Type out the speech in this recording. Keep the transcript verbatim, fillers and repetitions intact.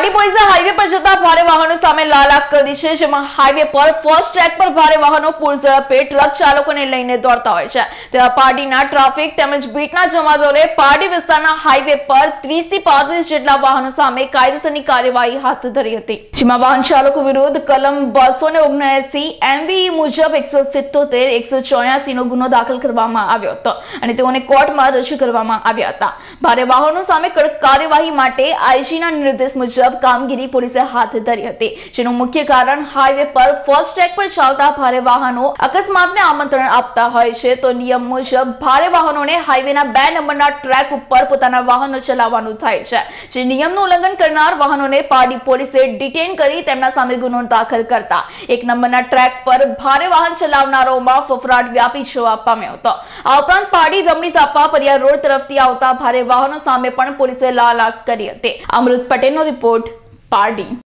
Party પોલીસે highway પર જતા ભારે વાહનો સામે લાલાક કરી છે, જેમાં હાઈવે પર ફર્સ્ટ ટ્રેક પર ભારે વાહનો પૂર ઝડપે ટ્રક ચાલકોને લઈને દોડતા હોય છે। તેવા પાર્ટીના ટ્રાફિક તેમજ બીટના જમાદારોએ પાર્ટી વિસ્તારના હાઈવે પર ત્રીસ થી પાંત્રીસ જેટલા વાહનો સામે કાયદેસરની કાર્યવાહી હાથ ધરી હતી, જેમાં વાહન ચાલકો વિરુદ્ધ કલમ બસો ને ઓગણએસી એમવીઈ મુજબ એકસો સિત્તોતેર એકસો ચોર્યાસી નો ગુનો દાખલ કરવામાં આવ્યો હતો અને તેઓને કોર્ટમાં રજૂ કરવામાં આવ્યા હતા। ભારે વાહનો સામે કડક કાર્યવાહી માટે આઈજીના નિર્દેશ મુજબ કામગીરી પોલીસે હાથ ધરી હતી, જેનું મુખ્ય કારણ હાઈવે પર ફર્સ્ટ ટ્રેક પર ચાલતા ભારે વાહનો અકસ્માતને આમંત્રણ આપતા હોય છે, તો નિયમ મુજબ ભારે વાહનોને હાઈવેના બે નંબરના ટ્રેક ઉપર પોતાના વાહનો ચલાવવાનું થાય છે, જે નિયમનું ઉલ્લંઘન કરનાર વાહનોને પારડી પોલીસે ડિટેન કરી તેમના સામે ગુનો દાખલ કરતા એક નંબરના ટ્રેક પર ભારે વાહન ચલાવનારોમાં ફફડાટ વ્યાપી જોવા પામ્યો હતો। આ ઉપરાંત પારડી ધમણી ઝાપા પરિયા રોડ તરફથી આવતા ભારે વાહનો સામે પણ પોલીસે લાલાક કરી હતી। અમૃત પટેલનો રિપોર્ટ, પારડી।